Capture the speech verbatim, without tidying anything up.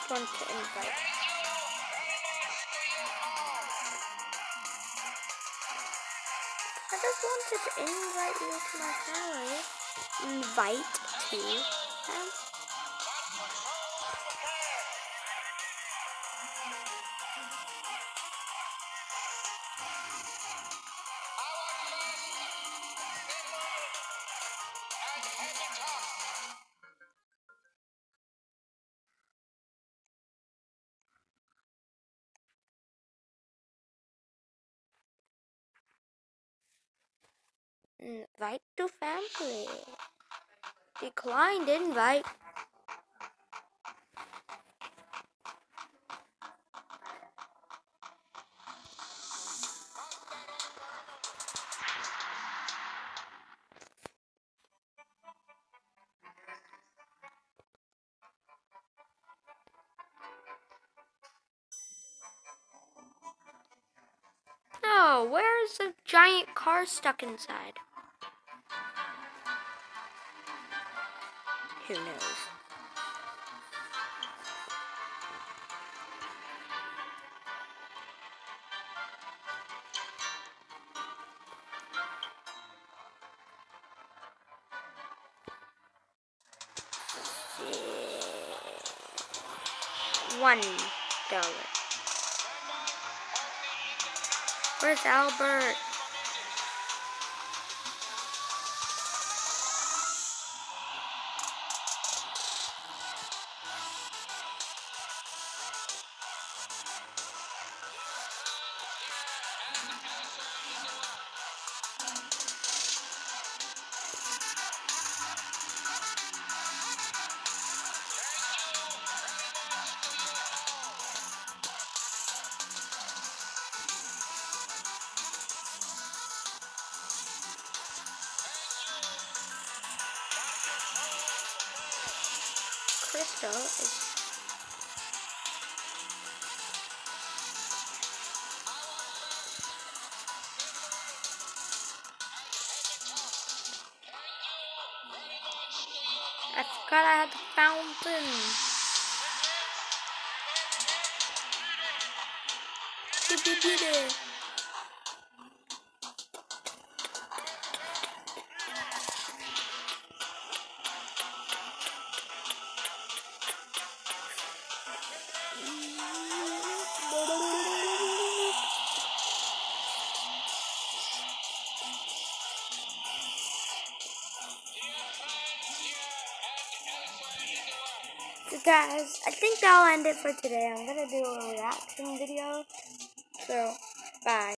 want to invite. I just wanted to invite you to my family. Invite to them. Invite to family. Declined invite. No, where's the giant car stuck inside? Who knows? One dollar. Where's Albert? Crystal is. I forgot I had the fountain. Did you do it? So guys, I think that'll end it for today. I'm gonna do a reaction video. So, bye.